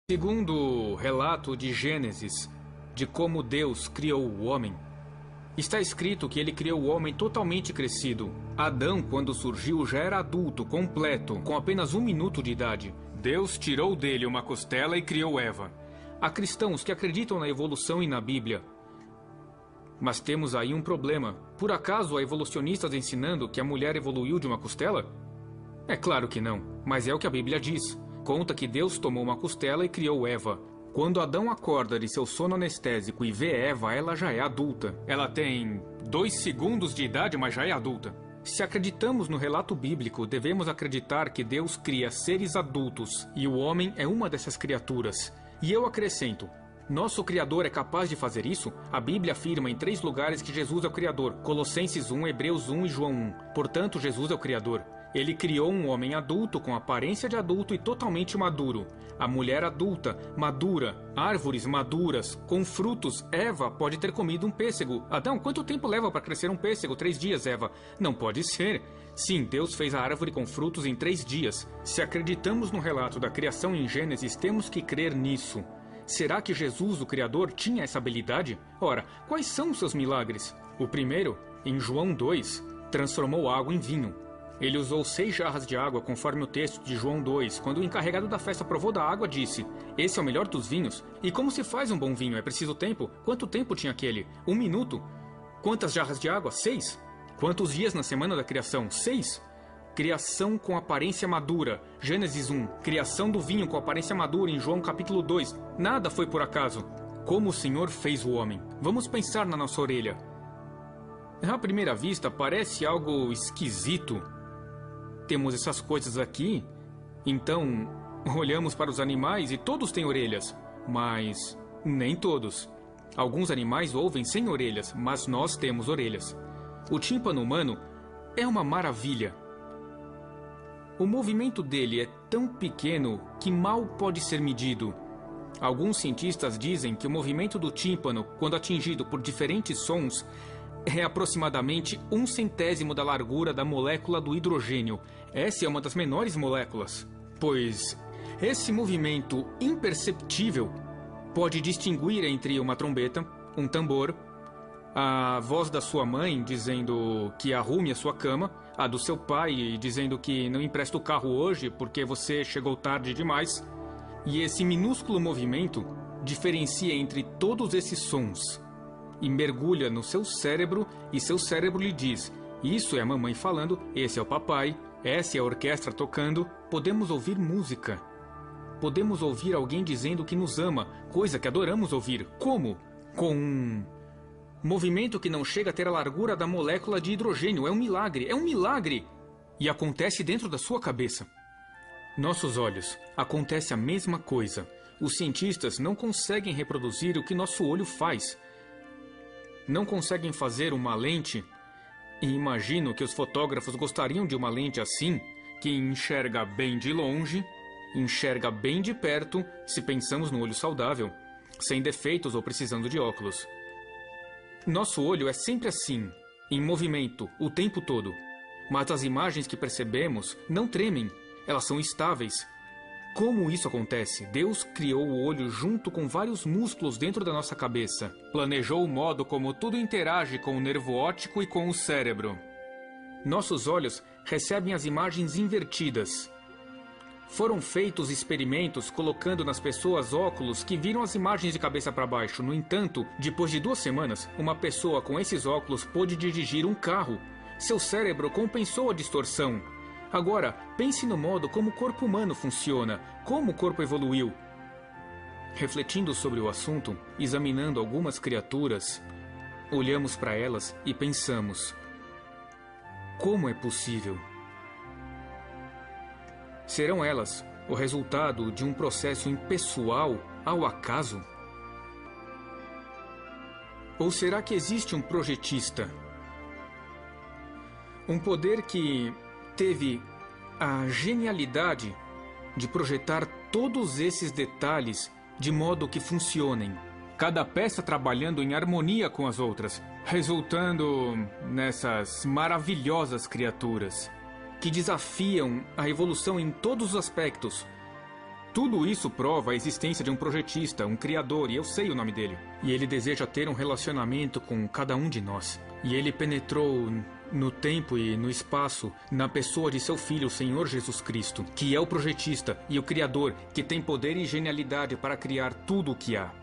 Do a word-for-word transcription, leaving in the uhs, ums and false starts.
Segundo o relato de Gênesis, de como Deus criou o homem, está escrito que ele criou o homem totalmente crescido. Adão, quando surgiu, já era adulto, completo, com apenas um minuto de idade. Deus tirou dele uma costela e criou Eva. Há cristãos que acreditam na evolução e na Bíblia. Mas temos aí um problema. Por acaso há evolucionistas ensinando que a mulher evoluiu de uma costela? É claro que não, mas é o que a Bíblia diz. Conta que Deus tomou uma costela e criou Eva. Quando Adão acorda de seu sono anestésico e vê Eva, ela já é adulta. Ela tem dois segundos de idade, mas já é adulta. Se acreditamos no relato bíblico, devemos acreditar que Deus cria seres adultos e o homem é uma dessas criaturas. E eu acrescento, nosso Criador é capaz de fazer isso? A Bíblia afirma em três lugares que Jesus é o Criador. Colossenses um, Hebreus um e João um. Portanto, Jesus é o Criador. Ele criou um homem adulto com aparência de adulto e totalmente maduro. A mulher adulta, madura, árvores maduras, com frutos. Eva pode ter comido um pêssego. Adão, quanto tempo leva para crescer um pêssego? Três dias, Eva. Não pode ser. Sim, Deus fez a árvore com frutos em três dias. Se acreditamos no relato da criação em Gênesis, temos que crer nisso. Será que Jesus, o Criador, tinha essa habilidade? Ora, quais são os seus milagres? O primeiro, em João dois, transformou água em vinho. Ele usou seis jarras de água, conforme o texto de João dois. Quando o encarregado da festa provou da água, disse: esse é o melhor dos vinhos? E como se faz um bom vinho? É preciso tempo? Quanto tempo tinha aquele? Um minuto? Quantas jarras de água? Seis? Quantos dias na semana da criação? Seis? Criação com aparência madura. Gênesis um. Criação do vinho com aparência madura em João capítulo dois. Nada foi por acaso. Como o Senhor fez o homem. Vamos pensar na nossa orelha. À primeira vista, parece algo esquisito. Temos essas coisas aqui, então olhamos para os animais e todos têm orelhas, mas nem todos. Alguns animais ouvem sem orelhas, mas nós temos orelhas. O tímpano humano é uma maravilha. O movimento dele é tão pequeno que mal pode ser medido. Alguns cientistas dizem que o movimento do tímpano, quando atingido por diferentes sons, é aproximadamente um centésimo da largura da molécula do hidrogênio. Essa é uma das menores moléculas, pois esse movimento imperceptível pode distinguir entre uma trombeta, um tambor, a voz da sua mãe dizendo que arrume a sua cama, a do seu pai dizendo que não empresta o carro hoje porque você chegou tarde demais. E esse minúsculo movimento diferencia entre todos esses sons e mergulha no seu cérebro, e seu cérebro lhe diz: isso é a mamãe falando, esse é o papai, essa é a orquestra tocando. Podemos ouvir música. Podemos ouvir alguém dizendo que nos ama, coisa que adoramos ouvir. Como? Com um movimento que não chega a ter a largura da molécula de hidrogênio. É um milagre, é um milagre! E acontece dentro da sua cabeça. Nossos olhos, acontece a mesma coisa. Os cientistas não conseguem reproduzir o que nosso olho faz. Não conseguem fazer uma lente, e imagino que os fotógrafos gostariam de uma lente assim, que enxerga bem de longe, enxerga bem de perto, se pensamos no olho saudável, sem defeitos ou precisando de óculos. Nosso olho é sempre assim, em movimento, o tempo todo. Mas as imagens que percebemos não tremem, elas são estáveis. Como isso acontece? Deus criou o olho junto com vários músculos dentro da nossa cabeça. Planejou o modo como tudo interage com o nervo óptico e com o cérebro. Nossos olhos recebem as imagens invertidas. Foram feitos experimentos colocando nas pessoas óculos que viram as imagens de cabeça para baixo. No entanto, depois de duas semanas, uma pessoa com esses óculos pôde dirigir um carro. Seu cérebro compensou a distorção. Agora, pense no modo como o corpo humano funciona, como o corpo evoluiu. Refletindo sobre o assunto, examinando algumas criaturas, olhamos para elas e pensamos: como é possível? Serão elas o resultado de um processo impessoal ao acaso? Ou será que existe um projetista? Um poder que teve a genialidade de projetar todos esses detalhes de modo que funcionem, cada peça trabalhando em harmonia com as outras, resultando nessas maravilhosas criaturas que desafiam a evolução em todos os aspectos. Tudo isso prova a existência de um projetista, um criador, e eu sei o nome dele. E ele deseja ter um relacionamento com cada um de nós. E ele penetrou no tempo e no espaço, na pessoa de seu Filho, o Senhor Jesus Cristo, que é o projetista e o criador, que tem poder e genialidade para criar tudo o que há.